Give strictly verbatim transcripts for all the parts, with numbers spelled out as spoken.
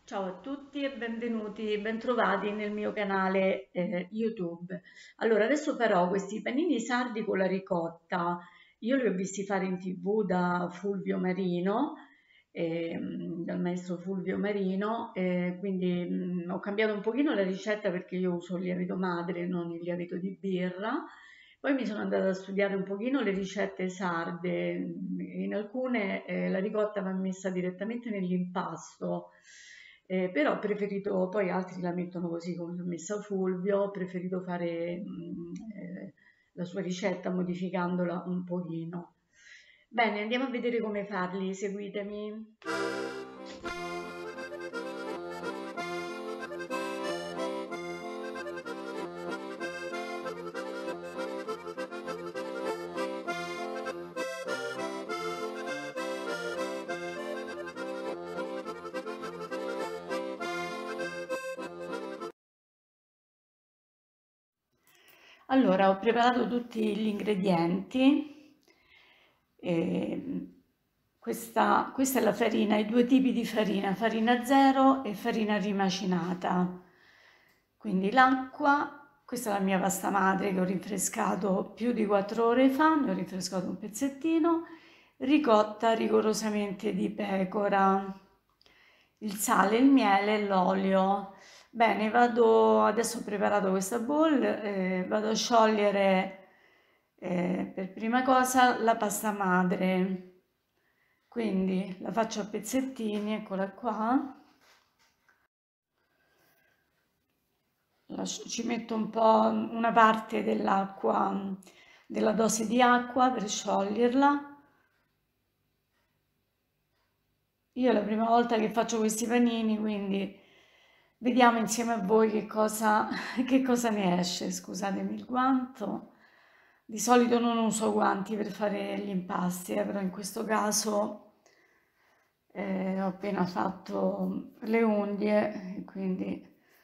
Ciao a tutti e benvenuti, bentrovati nel mio canale eh, YouTube. Allora, adesso farò questi panini sardi con la ricotta. Io li ho visti fare in T V da Fulvio Marino, ehm, dal maestro Fulvio Marino, eh, quindi mh, ho cambiato un pochino la ricetta perché io uso il lievito madre, non il lievito di birra. Poi mi sono andata a studiare un pochino le ricette sarde. In alcune eh, la ricotta va messa direttamente nell'impasto, eh, però ho preferito, poi altri la mettono così come l'ha messa Fulvio, ho preferito fare mm, eh, la sua ricetta modificandola un pochino. Bene, andiamo a vedere come farli, seguitemi. Allora, ho preparato tutti gli ingredienti. E questa, questa è la farina, i due tipi di farina, farina zero e farina rimacinata. Quindi l'acqua, questa è la mia pasta madre che ho rinfrescato più di quattro ore fa, ne ho rinfrescato un pezzettino, ricotta rigorosamente di pecora, il sale, il miele e l'olio. Bene, vado, adesso ho preparato questa bowl, eh, vado a sciogliere eh, per prima cosa la pasta madre. Quindi la faccio a pezzettini, eccola qua. Lascio- ci metto un po', una parte dell'acqua, della dose di acqua per scioglierla. Io è la prima volta che faccio questi panini, quindi vediamo insieme a voi che cosa, che cosa ne esce. Scusatemi il guanto. Di solito non uso guanti per fare gli impasti, eh, però in questo caso eh, ho appena fatto le unghie, e quindi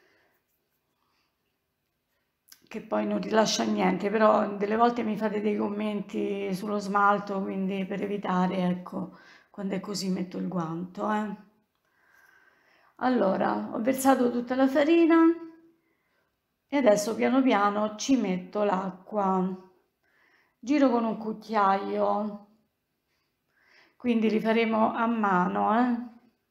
che poi non rilascia niente, però delle volte mi fate dei commenti sullo smalto, quindi per evitare, ecco, quando è così metto il guanto, eh. Allora, ho versato tutta la farina e adesso piano piano ci metto l'acqua. Giro con un cucchiaio, quindi li faremo a mano, eh.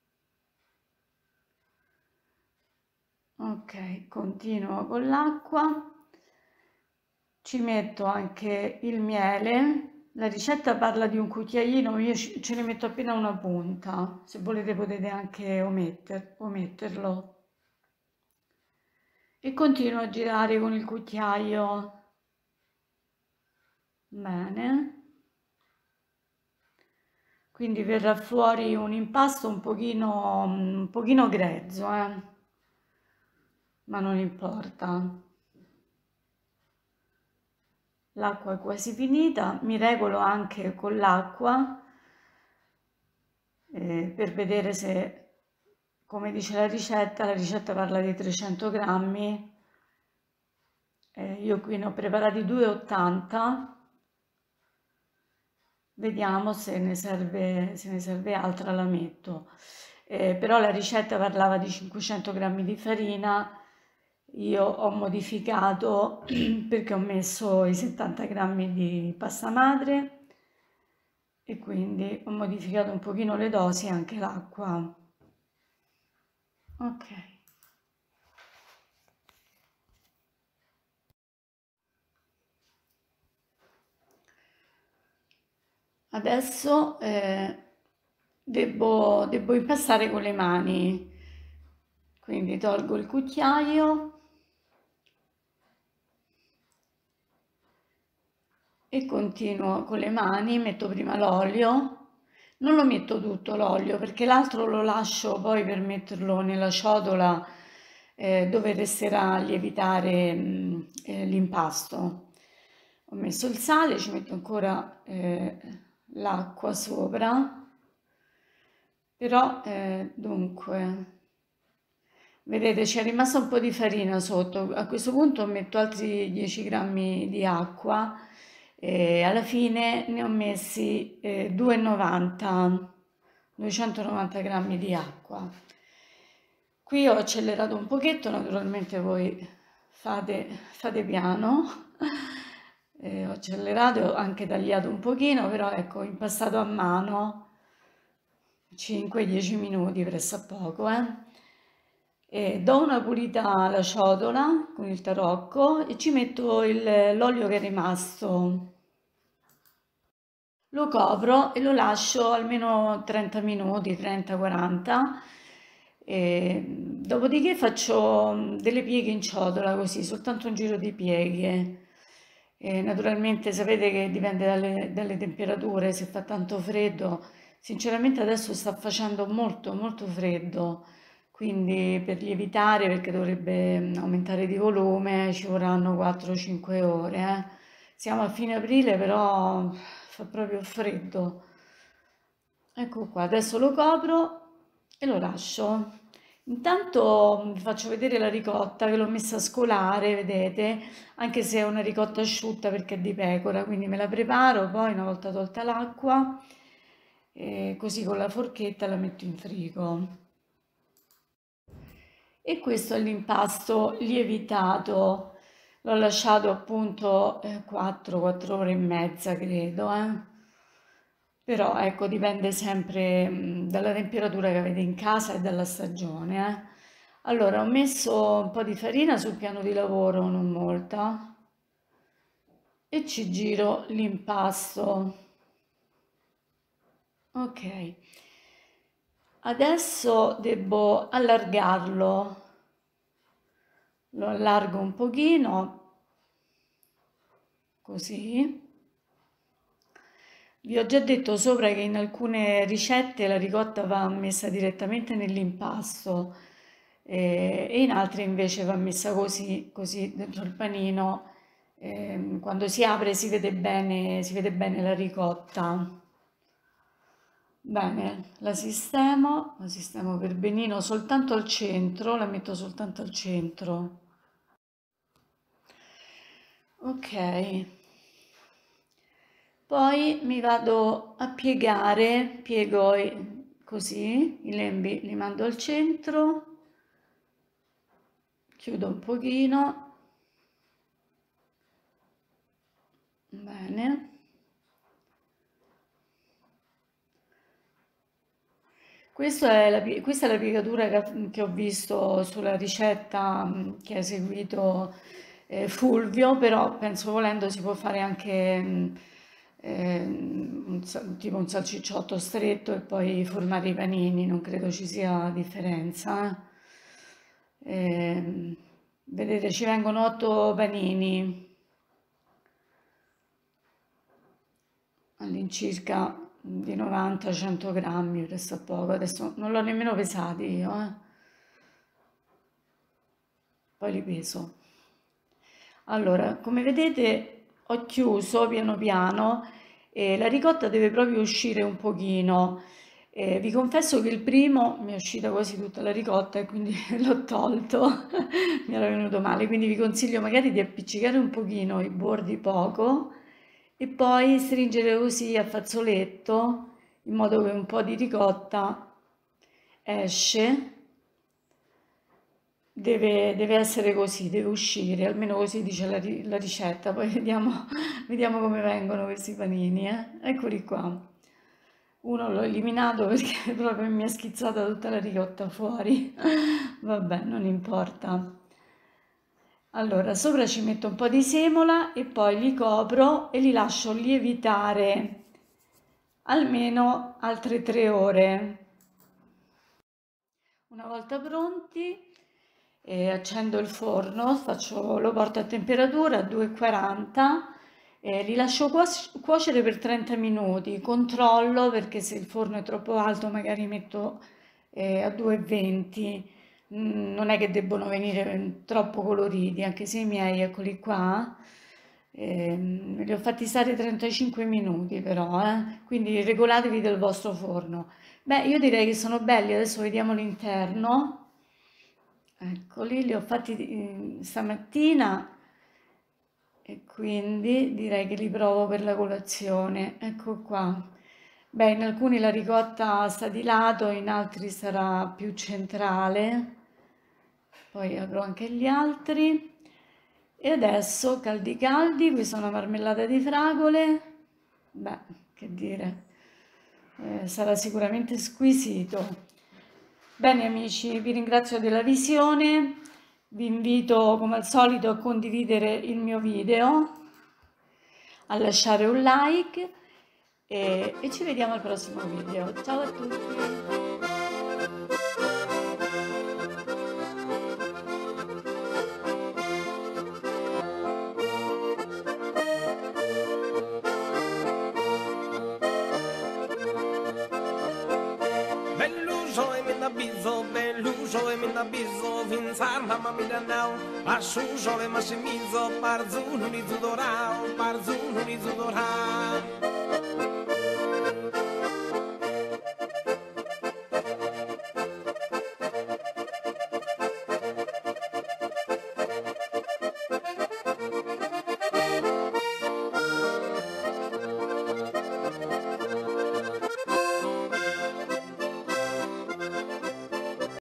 Ok, continuo con l'acqua. Ci metto anche il miele. La ricetta parla di un cucchiaino, io ci- ce ne metto appena una punta. Se volete potete anche ometter- ometterlo. E continuo a girare con il cucchiaio. Bene. Quindi verrà fuori un impasto un pochino, un pochino grezzo, eh? Ma non importa. L'acqua è quasi finita, mi regolo anche con l'acqua eh, per vedere se, come dice la ricetta, la ricetta parla di trecento grammi, eh, io qui ne ho preparati due e ottanta, vediamo se ne serve, se ne serve altra, la metto. Eh, però la ricetta parlava di cinquecento grammi di farina, io ho modificato perché ho messo i settanta grammi di pasta madre e quindi ho modificato un pochino le dosi e anche l'acqua. Ok. Adesso eh, devo, devo impastare con le mani, quindi tolgo il cucchiaio e continuo con le mani, metto prima l'olio, non lo metto tutto l'olio perché l'altro lo lascio poi per metterlo nella ciotola eh, dove resterà a lievitare mh, eh, l'impasto. Ho messo il sale, ci metto ancora eh, l'acqua sopra, però eh, dunque, vedete c'è rimasta un po' di farina sotto, a questo punto metto altri dieci grammi di acqua e alla fine ne ho messi eh, due e novanta, duecentonovanta grammi di acqua. Qui ho accelerato un pochetto, naturalmente voi fate, fate piano. Eh, ho accelerato e ho anche tagliato un pochino, però ecco, impastato a mano cinque dieci minuti pressappoco, eh. E do una pulita alla ciotola con il tarocco e ci metto il- l'olio che è rimasto. Lo copro e lo lascio almeno trenta minuti, trenta quaranta. E dopodiché faccio mm, delle pieghe in ciotola così, soltanto un giro di pieghe. E naturalmente sapete che dipende dalle, dalle temperature, se fa tanto freddo. Sinceramente adesso sta facendo molto molto freddo, quindi per lievitare, perché dovrebbe mm, aumentare di volume, ci vorranno quattro cinque ore. eh. Siamo a fine aprile, però fa proprio freddo. Ecco qua, adesso lo copro e lo lascio. Intanto vi faccio vedere la ricotta che l'ho messa a scolare, vedete, anche se è una ricotta asciutta perché è di pecora, quindi me la preparo, poi una volta tolta l'acqua, eh, così con la forchetta la metto in frigo. E questo è l'impasto lievitato. L'ho lasciato appunto eh, quattro quattro ore e mezza, credo, eh. Però ecco, dipende sempre mm, dalla temperatura che avete in casa e dalla stagione, eh. Allora, ho messo un po' di farina sul piano di lavoro, non molta, e ci giro l'impasto. Ok, adesso devo allargarlo. Lo allargo un pochino, così. Vi ho già detto sopra che in alcune ricette la ricotta va messa direttamente nell'impasto eh, e in altre invece va messa così, così dentro il panino. Ehm, quando si apre si vede bene, si vede bene la ricotta. Bene, la sistemo, la sistemo per benino soltanto al centro, la metto soltanto al centro. Ok, poi mi vado a piegare, piego i- così, i lembi li mando al centro, chiudo un pochino, bene. Questo è la pie- questa è la piegatura che, che ho visto sulla ricetta mh, che ha eseguito eh, Fulvio, però penso volendo si può fare anche mh, ehm, un sa- tipo un salcicciotto stretto e poi formare i panini, non credo ci sia differenza. eh. Ehm, vedete, ci vengono otto panini all'incirca di novanta cento grammi, resta poco, adesso non l'ho nemmeno pesati io, eh. Poi li peso. Allora, come vedete ho chiuso piano piano e la ricotta deve proprio uscire un pochino. Eh, vi confesso che il primo mi è uscita quasi tutta la ricotta e quindi l'ho tolto, mi era venuto male, quindi vi consiglio magari di appiccicare un pochino i bordi poco e poi stringere così a fazzoletto in modo che un po' di ricotta esce. Deve, deve essere così, deve uscire, almeno così dice la, ri- la ricetta, poi vediamo, vediamo come vengono questi panini, eh. Eccoli qua. Uno l'ho eliminato perché proprio mi è schizzata tutta la ricotta fuori. Vabbè, non importa. Allora, sopra ci metto un po' di semola e poi li copro e li lascio lievitare almeno altre tre ore. Una volta pronti, eh, accendo il forno, faccio- lo porto a temperatura a duecentoquaranta, eh, li lascio cuoc- cuocere per trenta minuti, controllo perché se il forno è troppo alto magari metto eh, a duecentoventi. Mm, non è che debbono venire eh, troppo coloriti, anche se i miei, eccoli qua, ehm, li ho fatti stare trentacinque minuti però, eh, quindi regolatevi del vostro forno. Beh, io direi che sono belli, adesso vediamo l'interno. Eccoli, li ho fatti eh, stamattina e quindi direi che li provo per la colazione. Ecco qua. Beh, in alcuni la ricotta sta di lato, in altri sarà più centrale. Poi apro anche gli altri. E adesso caldi caldi, qui sono marmellata di fragole. Beh, che dire, eh, sarà sicuramente squisito. Bene amici, vi ringrazio della visione, vi invito come al solito a condividere il mio video, a lasciare un like e, e ci vediamo al prossimo video. Ciao a tutti! Belluso e mi nabizzo, belluso e mi nabizzo, vinzar mamma mi danau, asciuso e massimizzo, barzuno di zudorau, barzuno di zudorau.